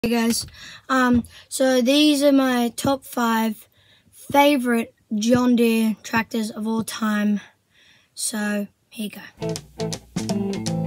Hey guys, so these are my top 5 favorite John Deere tractors of all time. So here you go.